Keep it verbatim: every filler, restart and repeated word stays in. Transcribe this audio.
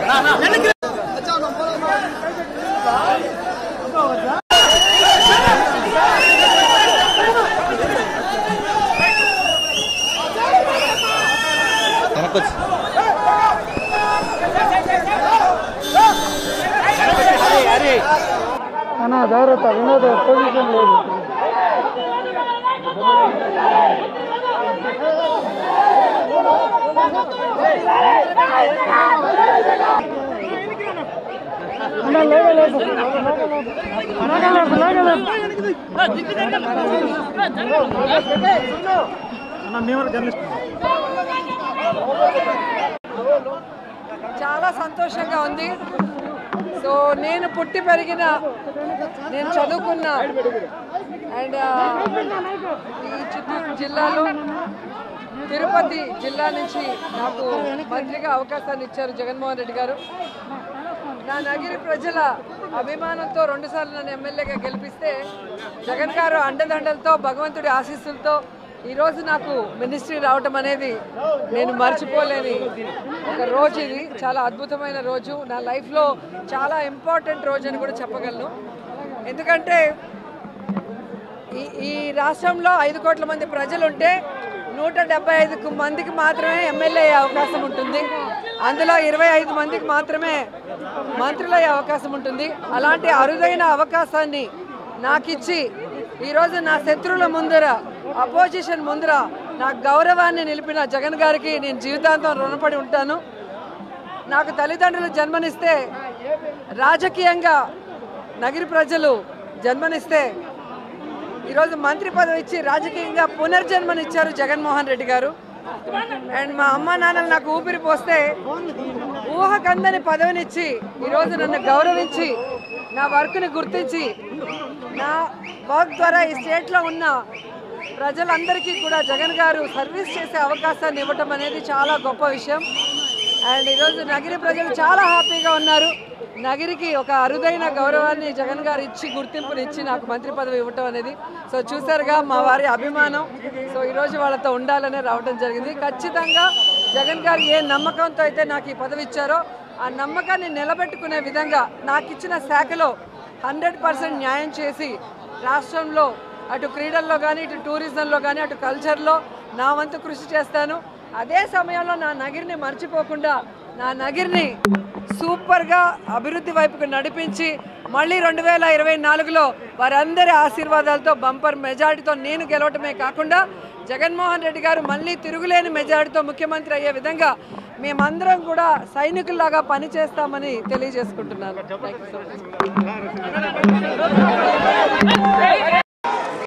అన్నా జాగ్రత్త వినోద పొజిషన్ లేదు. అన్నా లేగలేదు అన్నా మేము జర్నలిస్ట్. చాలా సంతోషంగా ఉంది. సో నేను పుట్టి పెరిగిన, నేను చదువుకున్న అండ్ ఈ చిత్తూరు జిల్లాలో తిరుపతి జిల్లా నుంచి నాకు మంత్రిగా అవకాశాన్ని ఇచ్చారు జగన్మోహన్ రెడ్డి గారు. నా నగిరి ప్రజల అభిమానంతో రెండుసార్లు నన్ను ఎమ్మెల్యేగా గెలిపిస్తే జగన్ గారు అండదండలతో భగవంతుడి ఆశీస్సులతో ఈరోజు నాకు మినిస్ట్రీ రావటం అనేది నేను మర్చిపోలేని ఒక రోజు. ఇది చాలా అద్భుతమైన రోజు, నా లైఫ్లో చాలా ఇంపార్టెంట్ రోజు అని కూడా చెప్పగలను. ఎందుకంటే ఈ ఈ రాష్ట్రంలో ఐదు కోట్ల మంది ప్రజలు ఉంటే నూట డెబ్బై ఐదు మందికి మాత్రమే ఎమ్మెల్యే అయ్యే అవకాశం ఉంటుంది. అందులో ఇరవై ఐదు మందికి మాత్రమే మంత్రులు అయ్యే అవకాశం ఉంటుంది. అలాంటి అరుదైన అవకాశాన్ని నాకిచ్చి ఈరోజు నా శత్రువుల ముందర, అపోజిషన్ ముందర నా గౌరవాన్ని నిలిపిన జగన్ గారికి నేను జీవితాంతం రుణపడి ఉంటాను. నాకు తల్లిదండ్రులు జన్మనిస్తే, రాజకీయంగా నగిరి ప్రజలు జన్మనిస్తే ఈరోజు మంత్రి పదవి ఇచ్చి రాజకీయంగా పునర్జన్మనిచ్చారు జగన్మోహన్ రెడ్డి గారు. అండ్ మా అమ్మ నాన్నలు నాకు ఊపిరి పోస్తే ఊహకందని పదవినిచ్చి ఈరోజు నన్ను గౌరవించి నా వర్క్ని గుర్తించి నా వర్క్ ద్వారా ఈ స్టేట్లో ఉన్న ప్రజలందరికీ కూడా జగన్ గారు సర్వీస్ చేసే అవకాశాన్ని ఇవ్వటం అనేది చాలా గొప్ప విషయం. అండ్ ఈరోజు నగిరి ప్రజలు చాలా హ్యాపీగా ఉన్నారు. నగిరికి ఒక అరుదైన గౌరవాన్ని జగన్ గారు ఇచ్చి, గుర్తింపునిచ్చి నాకు మంత్రి పదవి ఇవ్వటం అనేది. సో చూసారుగా మా వారి అభిమానం. సో ఈరోజు వాళ్ళతో ఉండాలనే రావడం జరిగింది. ఖచ్చితంగా జగన్ గారు ఏ నమ్మకంతో అయితే నాకు ఈ పదవి ఇచ్చారో ఆ నమ్మకాన్ని నిలబెట్టుకునే విధంగా నాకు ఇచ్చిన శాఖలో హండ్రెడ్ పర్సెంట్ న్యాయం చేసి రాష్ట్రంలో అటు క్రీడల్లో కానీ, ఇటు టూరిజంలో కానీ, అటు కల్చర్లో నా వంతు కృషి చేస్తాను. అదే సమయంలో నా నగిరిని మర్చిపోకుండా నా నగిరిని సూపర్గా అభివృద్ధి వైపుకు నడిపించి మళ్ళీ రెండు వేల ఇరవై నాలుగులో వారందరి ఆశీర్వాదాలతో బంపర్ మెజారిటీతో నేను గెలవటమే కాకుండా జగన్మోహన్ రెడ్డి గారు మళ్ళీ తిరుగులేని మెజారిటీతో ముఖ్యమంత్రి అయ్యే విధంగా మేమందరం కూడా సైనికుల్లాగా పనిచేస్తామని తెలియజేసుకుంటున్నాను. Thank you so much.